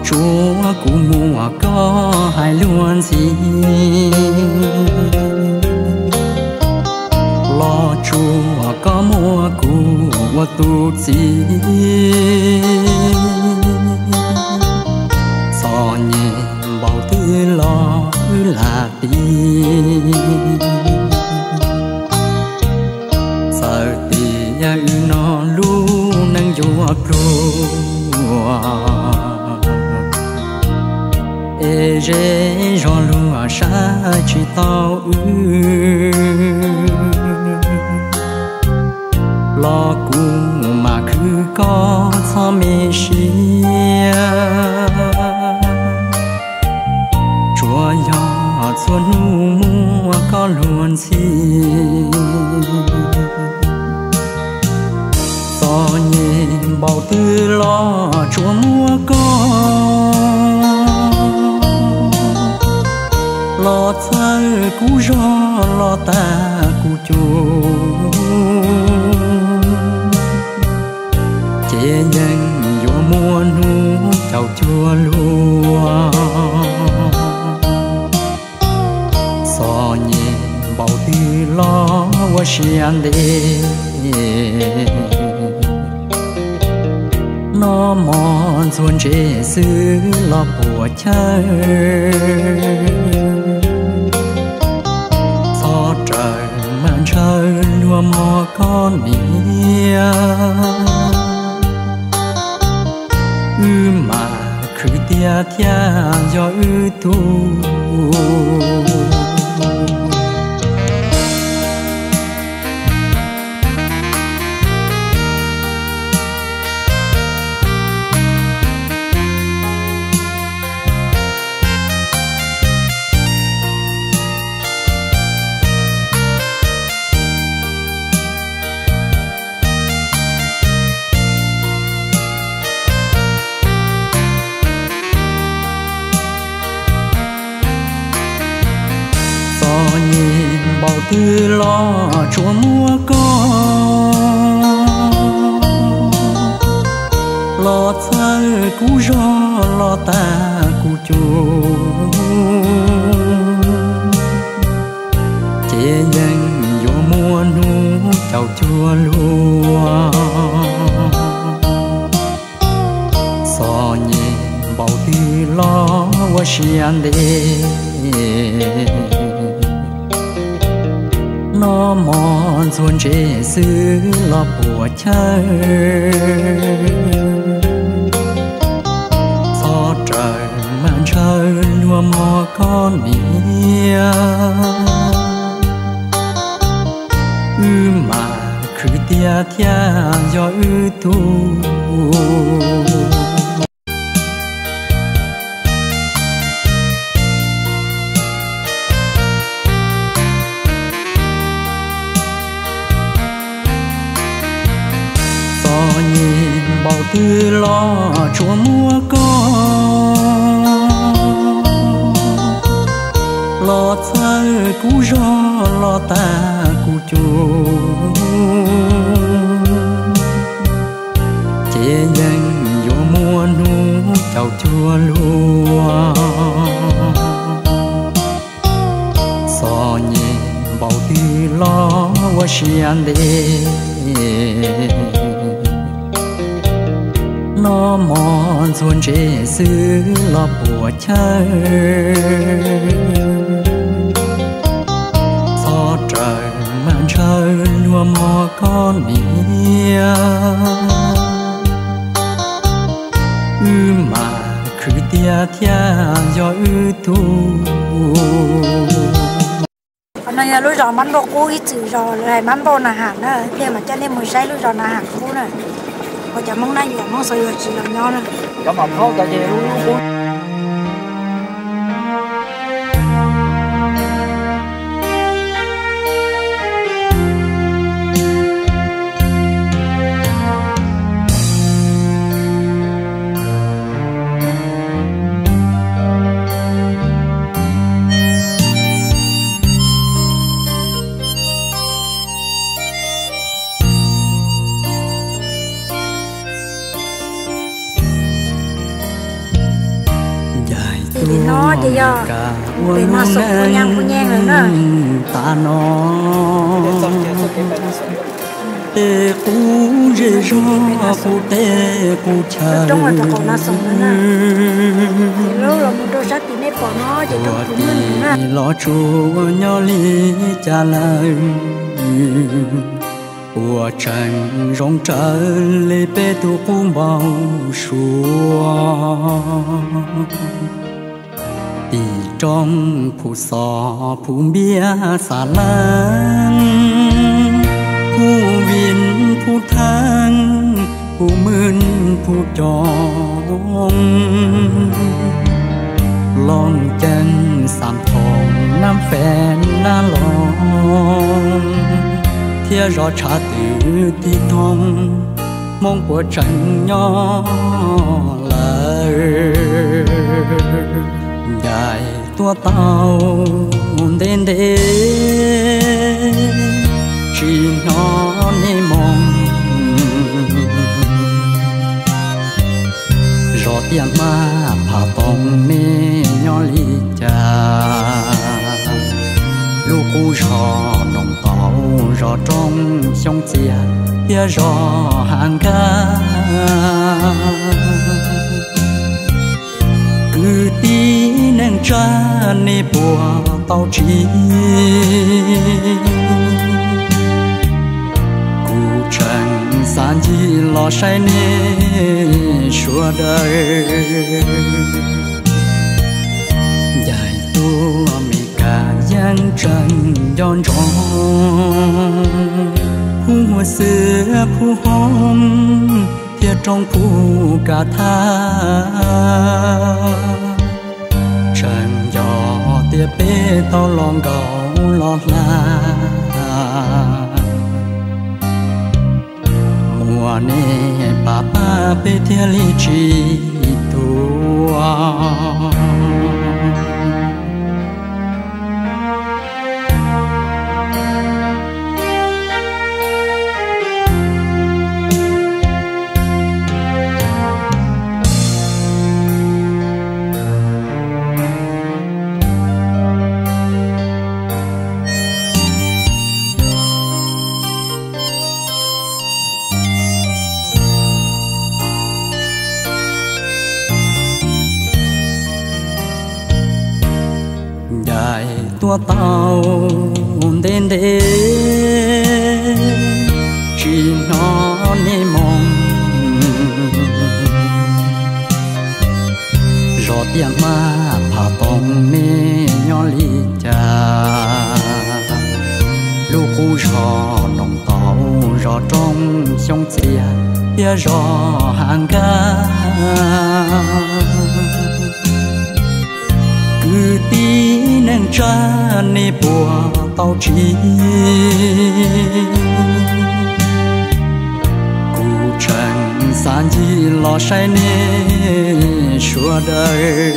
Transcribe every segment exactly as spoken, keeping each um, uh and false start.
chúa của mùa có hai luôn gì lo chúa có mùa của tu gì so nhẹ bảo tư lo là tin sợ tiền nó luôn nâng chúa chúa ê rê gió lúa xa chỉ tao ư lo cùng mà cứ có cho mê xia chúa nhỏ chúa nu mua có luôn xin do nhìn bảo tư lo chúa mua con lo thơ cú gió lo ta cú chú chế nhân vô mua nu chào chua lúa so nhẹ bảo tư lo wa xian đê nó mòn xuân chế xứ lo của chơi so trời màn trời lúa mò con nia ư mà cứ tia tia do ư tu bảo tư lo chúa mua con lo thơ cú gió lo ta cú chú chế nhân vô mua nu chào chua lúa so nhẹ bảo tư lo wa xian đê nó mòn xuân chế xứ lo của chơi so trời màn trời lúa mò con nia ư mà cứ tia tia do ư tu bảo tư lo chúa mua con lo thơ cú gió lo ta cú chú chế nhân vô mua nu chào chua lúa so nhẹ bảo tư lo wa xian đê nó mòn xuân chế xứ lo của chơi so trời màn trời lúa mò con nia ư mà cứ tia tia do ư tu này lúc rồi mắm bò cú ít chữ rồi lại mắm bò là hàng đó thế mà cho nên mười sáu lúc rồi là hàng cú này họ chẳng mong nay giờ mong sợi chỉ là nho này có mầm khô tại vì luôn nó thì do để nó sống của nhang của nhang rồi nữa ta nó tê cú rê rô cú tê cú chờ trong là còn nó sống nữa nè lúc là một đôi sách thì nếp bỏ nó thì trong chúng mình nè lo chùa nhỏ li cha lời của trần rong trở lê bê tu cũng bao xua tì trong phủ sò phủ bia xà lan phủ viên phủ thang phủ mươn phủ tròn lòng chân sám thòng nam phèn na lòng thia rõ trả từ tí thông mong của trần nhỏ lời dài tua tao đến đây chỉ nó nê mong rõ tiền mà phá tông nê nhỏ lý cha lúc cũ rõ nồng tàu rõ trong sông chia kia rõ hàng ca cứ tí nên cha nê bùa tao chỉ cụ trần san gì lo say nê suốt đời dài tua mi cả giang trần giòn tròn phù xưa phù hồng thiệt trong phù cả tha trần gió tia bê tao lòng gạo lọt la mùa nè bà bà bê thiệt lý trí tua tua tao đến đây chỉ nó nê mong rõ tiền mà phá tông nê nhỏ lý cha lúc cũ rõ nồng tàu rõ trong sông chia kia rõ hàng ca cứ tí nên cha nê bùa tao chỉ cụ trần san gì lo say nê suốt đời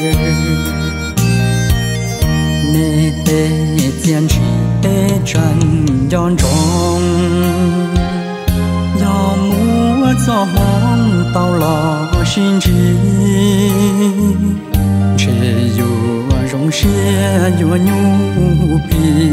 nê tê thiên chỉ tê trần giòn tròn do múa gió hòn tao lo xin chỉ chế dù rong xe dù nhu pi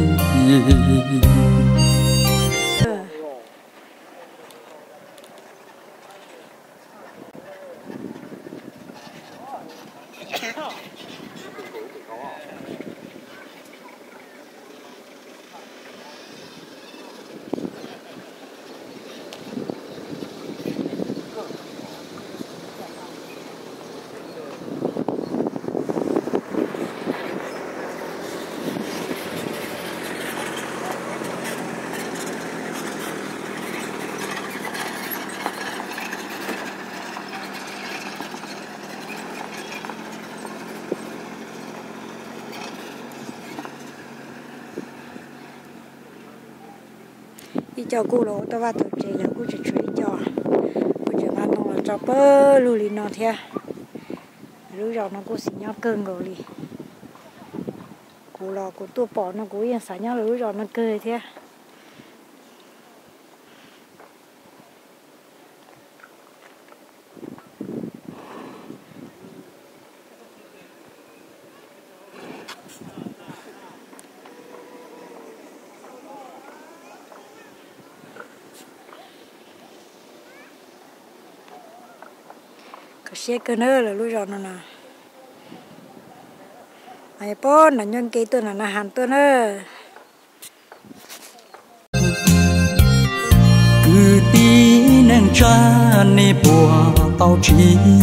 đi cho cô lỗ tao vào tụi chị là cô chỉ chơi cho cô chỉ bán nó cho bơ lù lì nó theo lúc rồi nó cô xí nhau cơn rồi lì cô lò cô tua bỏ nó cô yên sáng nhau lúc rồi nó cười theo cái xe cơ nơ là lúc rồi nó nè ai bón là nhân cây tôi là nó hàn tôi nữa cứ tí nâng cha nê bùa tao chi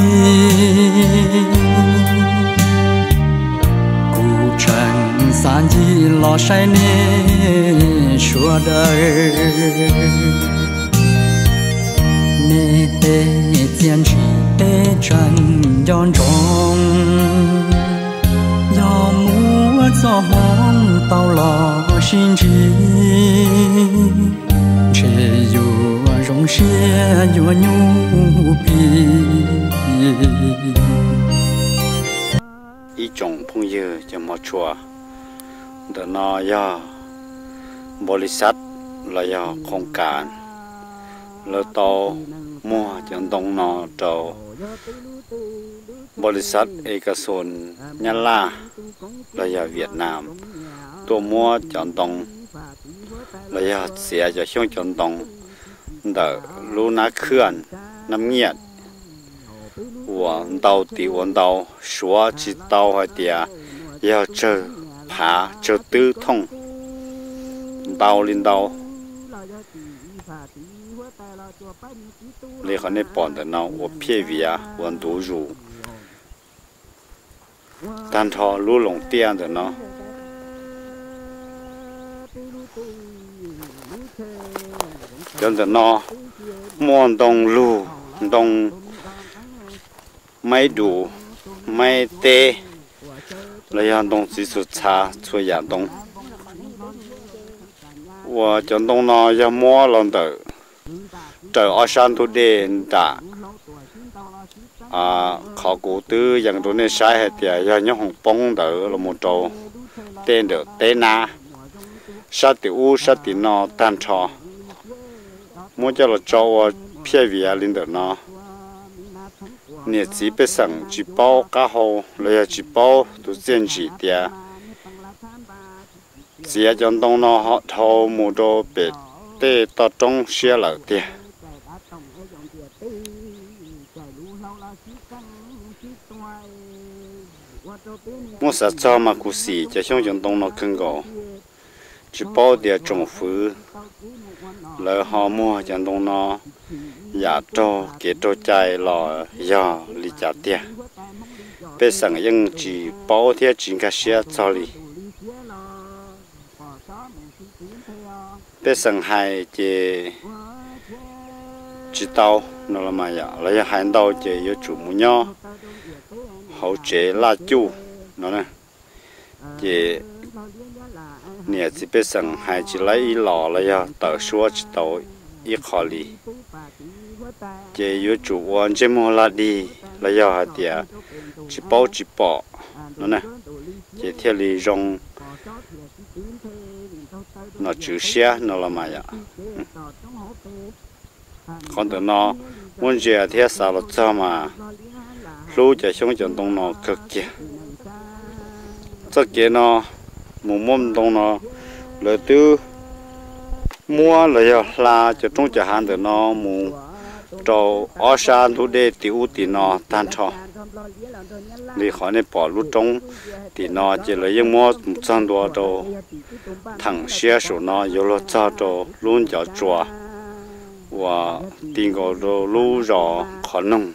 cụ chẳng san gì lo say nê xua đời nê tê tiền chỉ tê chẳng giòn tròn gió mùa gió hoang tao lo xin chi chế dù rong xe dù nhu pi ý chồng phong dư cho một chùa đó nó do bồ sát là do không cản là tàu mua chẳng đông nó trâu bồ sát ấy cái sồn nhà la là do Việt Nam tôi mua chẳng đông là do xe cho xong chẳng đông đỡ lu ná khươn nằm nhiệt tàu thì tàu xóa chỉ tàu hay tiệt要走爬走都通tàu lên tàu lấy họ nên bọn nó我撇việc我读书但他路龙店的呢真的呢摸东路东ไม่ดูไม่เตะแล้วยังต้อง技术差出亚东我讲东呢要摸了的这二三土地打啊考古都อย่างตัวนี้ใช้ให้เดียยังยังหงปงเดอเราหมดโตเต้นเดอเต้นนาสัตว์อูสัตว์นอตันชอมั่วจะเราโจว่าเพี้ยวิอาลินเดอเนาะเนี่ยจีไปสั่งจีเป้าก้าหูเลยจีเป้าตัวเจนจีเดียเสียจนตรงนอเขาเท่าหมู่โตเป็ดเตะต่อจงเสียหลักเดียมั่วสัตว์จอมากุศิจะช่วงจนตรงนอขึ้นก่อจีเป้าเดียจงฟื้นเลยหอมั่วจนตรงนออย่าโตเกโตใจหล่อย่าลิจัดเดียเป็นสังยังจีเป้าเทียจิงกาเชียจอลีเป็นสังไฮเจจีเตานอละมาอย่าแล้วยังหันเตาเจยจุมุญญาเขาเจลาจูนั่นนะเจเนี่ยจีเป็นสังไฮจีไลอีหล่อแล้วยังต่อชัวจีเตาอีขอลีเจยุจุวันเจมลาดีแล้วยาหาเดียจีเป้าจีปอนั่นนะเจเทียลีจงนอจูเชียนอละมายาคนตัวนอวันเจเทียสาวจ้ามารู้จะช่วงจนตรงนอเกเกียจะเกนอมุมมุมตรงนอเลยตู้มัวเลยลาจะต้องจะหันแต่นอมูโตอาชาทุเดติอุตินอตันทอนี่ขอในปอลุตงตินอจะเลยยังมัวจังตัวโตถังเชียสุนอยโลจ้าโตลุ่นจะจัวว่าติงก็โตลู่รอขอนุ่ง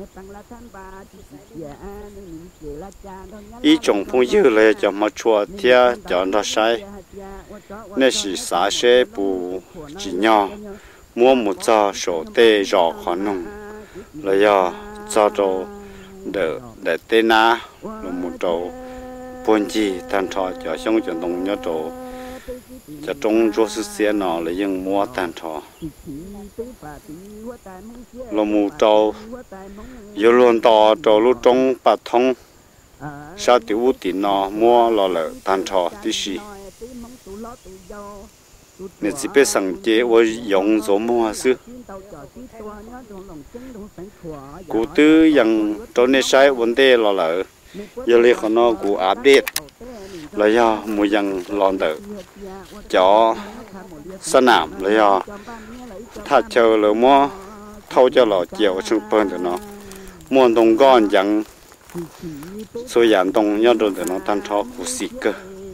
อีจงพงยืเลยจะมาชัวเทียจะน่าใช้นี่是啥些不只鸟摸木扎手带绕可能了要扎着的的带拿了木着本地但他就像就弄那着จะจงรู้สึกเสียหนอเลยยังมัวตันทอลมูโตยลวนต่อโตลุจงปัดทงชาติอุตินอมัวลอเลยตันทอที่สีเนี่ยจะเป็นสังเกตว่ายงสมมัวซื้อกูตื้อยังตอนนี้ใช้วันเดลอเลยยเลยขนอกูอัปเดตแล้วยามูยังลอนเดอจอสนามแล้วยาถ้าเจอหรือมัวเท่าจะหล่อเจียวชุบเปิ้ลเนาะ muôn đông con chẳng số dạng đông nhớ được để nó tan thọ của sĩ cơ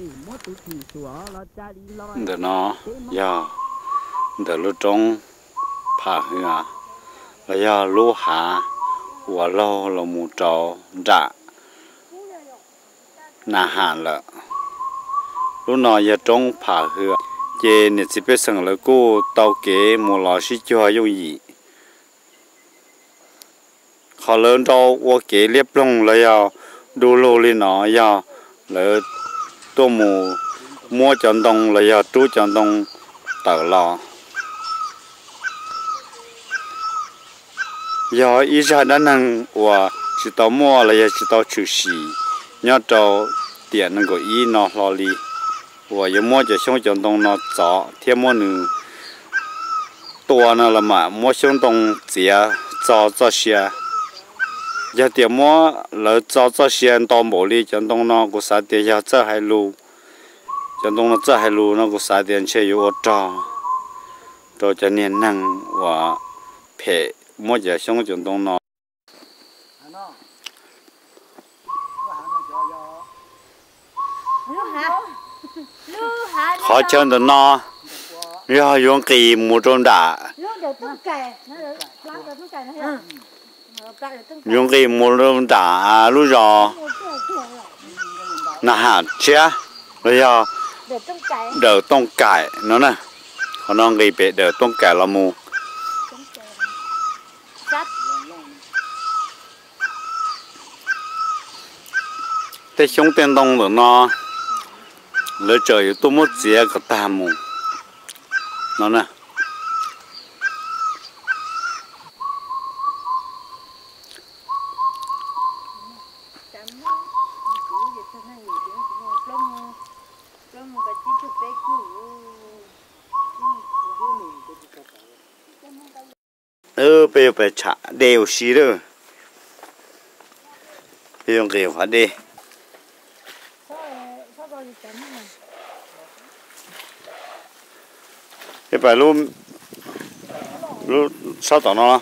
để nó ya để lúc trong phá hứa là ya lúa hạ và lâu là một trâu đã nà hạn là lúc nào giờ trong phá hứa chế nên chỉ biết rằng là cô tàu kế một lò xí cho dùng gì họ lớn đâu qua kế liếp lông là ya đu lô lên nó ya là tôi mù mua chọn đông là ya chú chọn đông tờ lò ya ý ra đã năng và chỉ tao mua là ya chỉ tao chịu xì nhớ cho tiền nó có ý nó lo li và giờ mua cho xong chọn đông nó rõ thêm mua nữa tua nó là mà mua xong đông chỉ cho cho xe giờ tiền mua là cho cho xe tao bỏ đi chọn đông nó có sao tiền giờ cho hai lù chọn đông nó cho hai lù nó có sao tiền chơi yếu cho cho cho nên năng và phải mua cho xong chọn đông nó khó chơi được nó rồi dùng kỳ một trong đã dùng kỳ một trong đã lúc rồi là hạt chia bây giờ đỡ tông cải nó nè còn nó kỳ bị đỡ tông cải là mù thế sống tiền đông rồi nó lỡ trời tôi mất gì cả ta mù nó nè ừ bây giờ phải trả đều xí rồi bây giờ kêu phải đi cái bài luôn luôn sao tỏ nó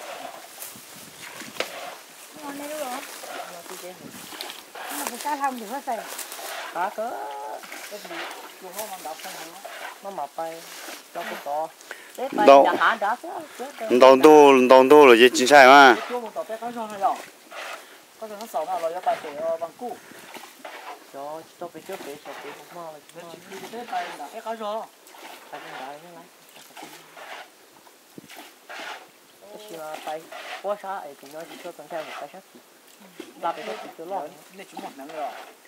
cá cỡ cái gì chuồng nó mang đập nó mập bay cho cái to đâu đâu tu đâu tu là gì chính xác mà chuồng một tàu bé cá rong hay rồi có thể nó sầu nào rồi cho bài để bằng cũ cho cho cái trước để cho cái không mau là chỉ cái bài đã cái cá rong cái bài như này cái là bài quá xa ấy thì nó chỉ cho cần theo một cái sát thì là phải có cái lo nên chúng một nắng rồi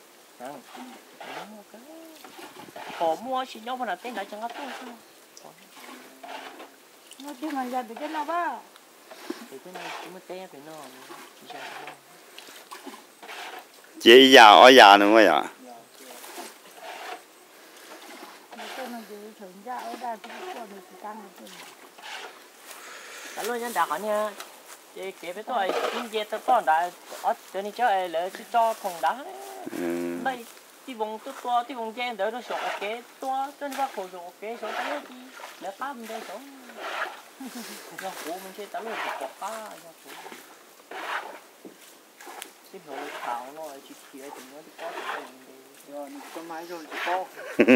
họ mua chỉ nhau mà tên lại chẳng có tốt sao nó chỉ mà giờ được cái nào ba thì cái này chúng mới té phải nó chị già ở già nữa vậy à cả luôn nhân đạo nha chị kể với tôi kinh tế tôi còn đã ở chỗ này cho ấy là cho thằng đá đây tí vùng tôi to tí vùng trên đỡ nó sọt cái to trên bắc hồ sọt cái sọt cái gì để cá bên đây sọt nó cũ mình chơi tao luôn chọc cá nó cũ cái hồ thảo nó chỉ chỉ thì nó có cái gì rồi con máy rồi chỉ có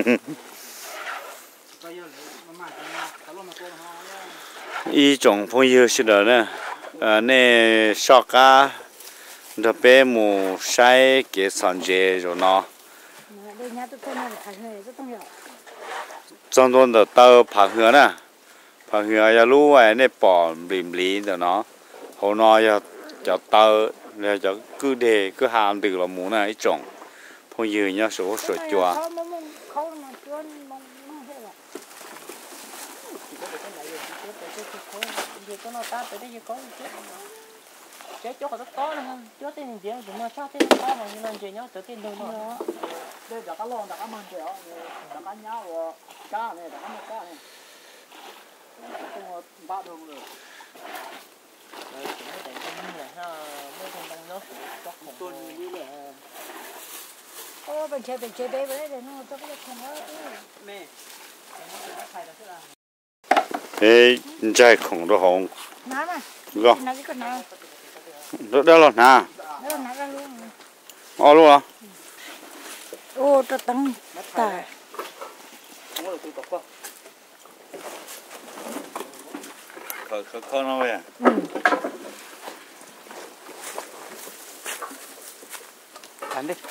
bây giờ nó mà tao luôn mà cô nó ý trồng phong yêu xí đó nè à nè sọt cá đó bé mù sai cái sản chế rồi nó trong đó là tao phá hứa nè phá hứa ya lú ấy nè bỏ bìm lý rồi nó hồi nó ya cho tao là cho cứ để cứ hàm từ là muốn này trồng phong yêu nhá số số chua cái chỗ nó to nữa hơn, chỗ tên gì đó, mà sao tên to mà như là gì nhá, chỗ tên đâu mà. Đây là cá lon, là cá măng kìa, là cá nhá và cá này, là cá măng cá này. Không ba đường rồi. Đây chúng nó đánh như này ha, mấy con băng nó chắc một tuần như là. Ô bên chơi bên chơi bé với đấy nó cho cái con đó. Mẹ, nó phải là thế nào? ê, trái khổng đó hồng. Má mà. Vâng. Nó cái con nào? Đó đó là nà. Đó nãy ra luôn. Ô luôn hả? Ô cho tăng tải. Khờ khờ khờ nó vậy. Ăn đi.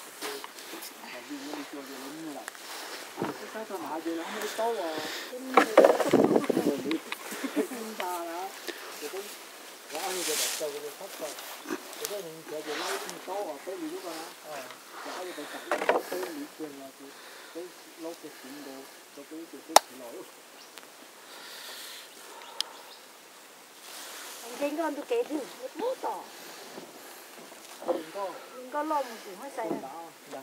Anh con tôi kể thử một bút tỏ. Đừng có lo một củ hơi xài này.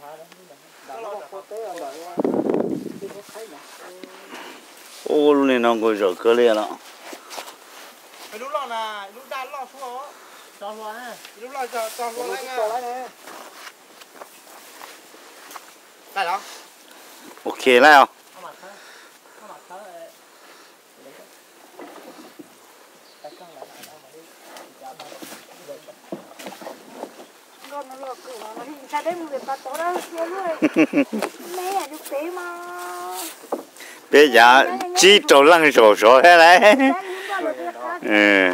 Ô lúc này nó ngồi rửa cơ liền đó. Lúc nào là lúc đan lọ xuống đó. Cho luôn á. Lúc nào cho cho luôn lại nè. Tại đó. Ok lại không? Không mặt thôi. Không mặt thôi. Con nó lọt cửa nó hình ra đây người ta tổ đó kia luôn. Mẹ được thế mà. Bây giờ chỉ trâu lăng sổ sổ thế đấy. Ừ.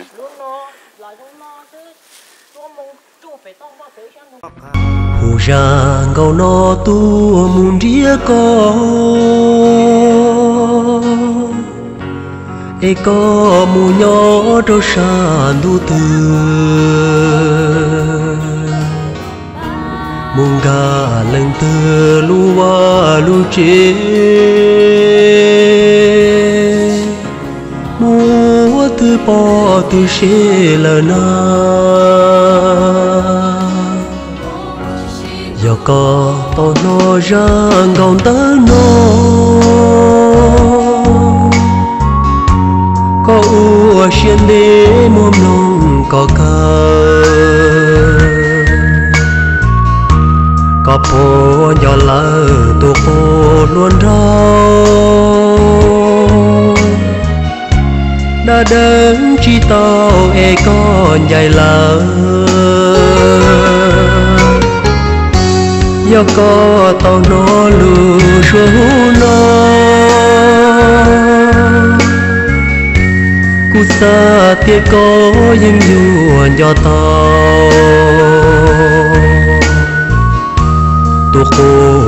Hồ ra ngầu nó tu muốn ria co, e co mu nhỏ đâu san du tư, mùng gà lần tư lúa lúa chế, mua từ bỏ từ xe là na. Giờ có to nó ra ngọn tơ nó có ua xiên đế mồm nông có cờ có phố nhỏ lỡ tụ phố luôn rau đã đến chỉ tao e con dài lỡ giờ có tao nó lù xuống nó cú sa tiếc có những yuan cho tao tu khô